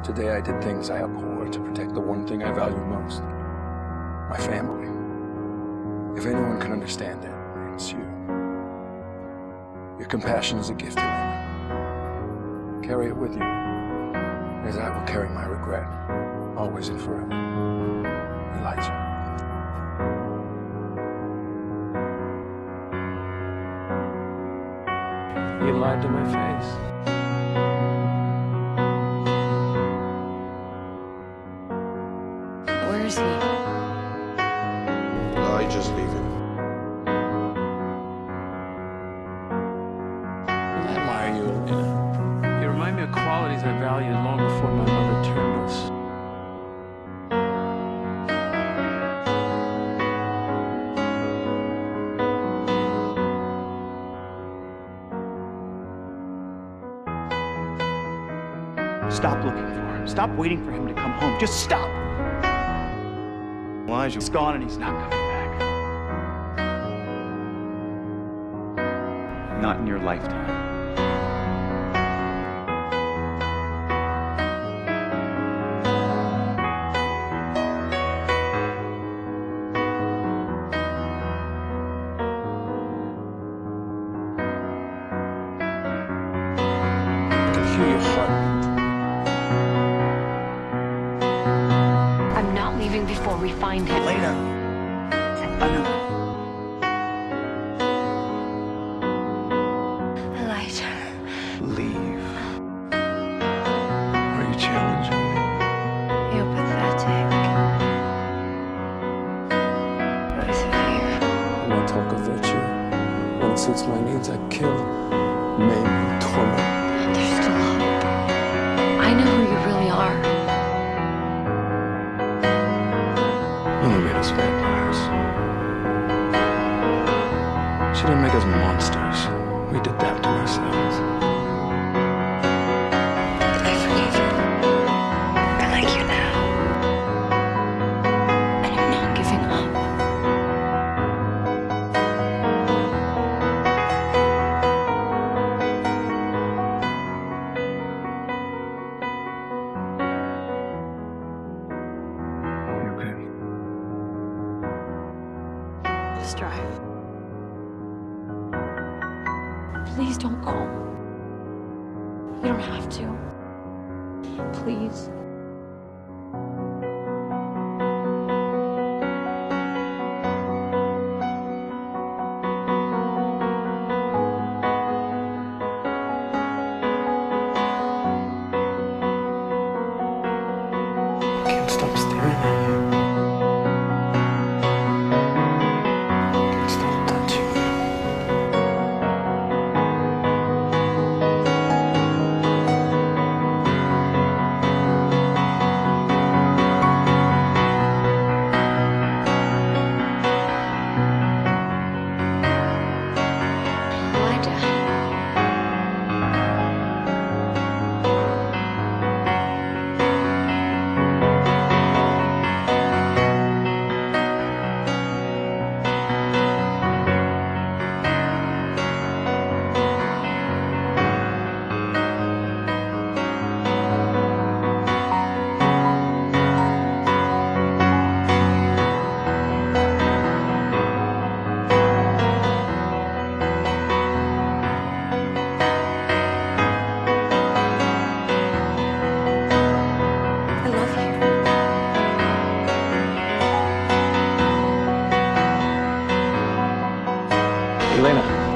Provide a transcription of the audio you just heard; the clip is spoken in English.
Today I did things I abhor to protect the one thing I value most. My family. If anyone can understand it, it's you. Your compassion is a gift, Elena. Carry it with you, as I will carry my regret, always and forever. Elijah. You lied to my face. Where is he? Elijah's leaving. I admire you, Elena. You remind me of qualities I valued long before my mother turned us. Stop looking for him. Stop waiting for him to come home. Just stop. Elijah's gone and he's not coming back. Not in your lifetime. I can hear your heartbeat. I'm not leaving before we find him. Elena, I know. Elijah. Leave. Are you challenging me? You're pathetic. Persevere. When I talk of virtue, when it suits my needs, I kill, maim, torment. There's still hope. I know who you really are. Mother made us vampires. She didn't make us monsters. We did that to ourselves. I forgive you. I like you now. And I'm not giving up. You okay? Just drive. Please don't go. You don't have to. Please. I can't stop staring at you. I can't stop touching you. Elejah. I love you. Elena.